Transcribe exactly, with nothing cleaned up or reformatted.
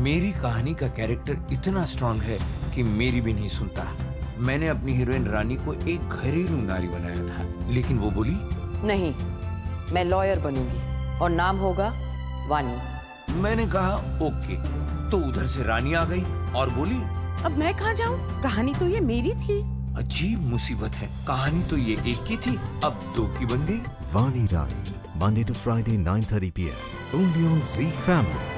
मेरी कहानी का कैरेक्टर इतना स्ट्रांग है कि मेरी भी नहीं सुनता। मैंने अपनी हीरोइन रानी को एक घरेलू नारी बनाया था, लेकिन वो बोली नहीं, मैं लॉयर बनूंगी और नाम होगा वानी। मैंने कहा ओके, तो उधर से रानी आ गई और बोली अब मैं कहाँ जाऊँ? कहानी तो ये मेरी थी। अजीब मुसीबत है, कहानी तो ये एक की थी, अब दो की बन गई। वानी रानी, Monday to Friday nine thirty p m only on Z Family।